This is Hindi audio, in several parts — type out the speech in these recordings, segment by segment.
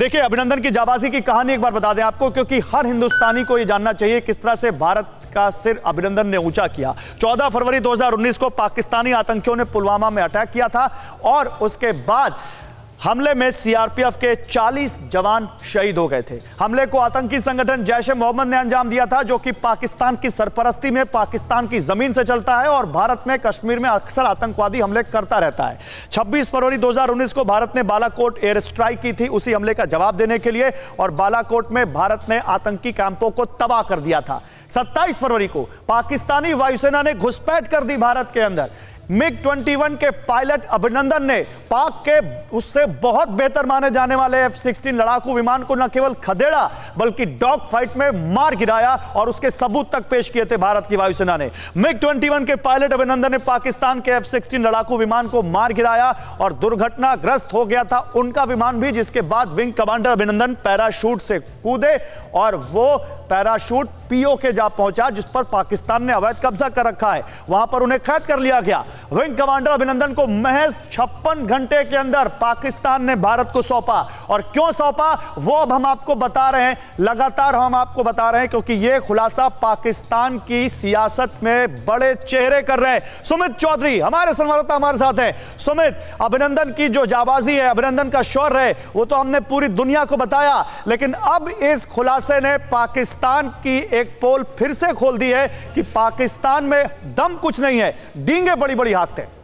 देखिए, अभिनंदन की जाबाजी की कहानी एक बार बता दें आपको, क्योंकि हर हिंदुस्तानी को यह जानना चाहिए किस तरह से भारत का सिर अभिनंदन ने ऊंचा किया। 14 फरवरी 2019 को पाकिस्तानी आतंकियों ने पुलवामा में अटैक किया था और उसके बाद हमले में सीआरपीएफ के 40 जवान शहीद हो गए थे। हमले को आतंकी संगठन जैश ए मोहम्मद ने अंजाम दिया था, जो कि पाकिस्तान की सरपरस्ती में पाकिस्तान की जमीन से चलता है और भारत में कश्मीर में अक्सर आतंकवादी हमले करता रहता है। 26 फरवरी 2019 को भारत ने बालाकोट एयर स्ट्राइक की थी उसी हमले का जवाब देने के लिए, और बालाकोट में भारत ने आतंकी कैंपों को तबाह कर दिया था। 27 फरवरी को पाकिस्तानी वायुसेना ने घुसपैठ कर दी भारत के अंदर। MiG-21 के पायलट अभिनंदन ने पाक के उससे बहुत बेहतर माने जाने वाले F-16 लड़ाकू विमान को न केवल खदेड़ा बल्कि डॉग फाइट में मार गिराया और उसके सबूत तक पेश किए थे भारत की वायुसेना ने। MiG-21 के पायलट अभिनंदन ने पाकिस्तान के F-16 लड़ाकू विमान को मार गिराया और दुर्घटनाग्रस्त हो गया था उनका विमान भी, जिसके बाद विंग कमांडर अभिनंदन पैराशूट से कूदे और वो पैराशूट पीओके जा पहुंचा, जिस पर पाकिस्तान ने अवैध कब्जा कर रखा है। वहां पर उन्हें कैद कर लिया गया। विंग कमांडर अभिनंदन को महज 56 घंटे के अंदर पाकिस्तान ने भारत को सौंपा। और क्यों सौंपा वो अब हम आपको बता रहे हैं, लगातार हम आपको बता रहे हैं, क्योंकि यह खुलासा पाकिस्तान की सियासत में बड़े चेहरे कर रहे हैं। सुमित चौधरी हमारे संवाददाता हमारे साथ हैं। सुमित, अभिनंदन की जो जाबाजी है, अभिनंदन का शौर्य है, वो तो हमने पूरी दुनिया को बताया, लेकिन अब इस खुलासे ने पाकिस्तान की एक पोल फिर से खोल दी है कि पाकिस्तान में दम कुछ नहीं है, डींगे बड़ी बड़ी हाँकते हैं।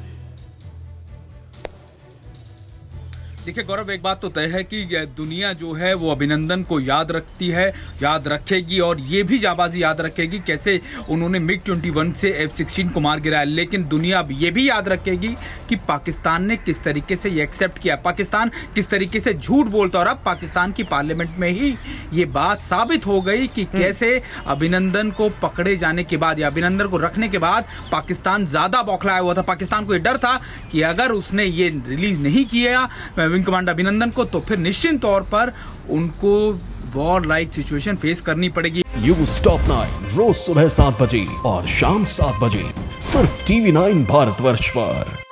देखिए गौरव, एक बात तो तय है कि दुनिया जो है वो अभिनंदन को याद रखती है, याद रखेगी, और ये भी जाबाजी याद रखेगी कैसे उन्होंने MiG-21 से F-16 को मार गिराया। लेकिन दुनिया अब ये भी याद रखेगी कि पाकिस्तान ने किस तरीके से ये एक्सेप्ट किया, पाकिस्तान किस तरीके से झूठ बोलता। और अब पाकिस्तान की पार्लियामेंट में ही ये बात साबित हो गई कि कैसे अभिनंदन को पकड़े जाने के बाद या अभिनंदन को रखने के बाद पाकिस्तान ज्यादा बौखलाया हुआ था। पाकिस्तान को ये डर था कि अगर उसने ये रिलीज नहीं किया विंग कमांडर अभिनंदन को, तो फिर निश्चित तौर पर उनको वॉर लाइक सिचुएशन फेस करनी पड़ेगी। न्यूज़ टॉप 9 रोज सुबह 7 बजे और शाम 7 बजे सिर्फ TV9 भारतवर्ष पर।